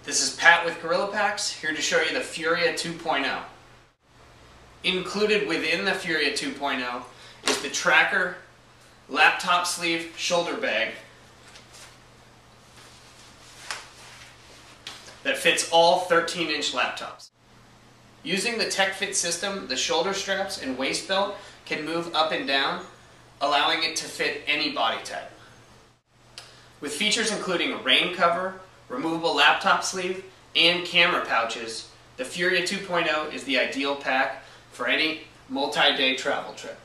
This is Pat with Guerrilla Packs, here to show you the Furia 2.0. Included within the Furia 2.0 is the tracker, laptop sleeve, shoulder bag that fits all 13-inch laptops. Using the TechFit system, the shoulder straps and waist belt can move up and down, allowing it to fit any body type. With features including a rain cover, removable laptop sleeve, and camera pouches, the Furia 2.0 is the ideal pack for any multi-day travel trip.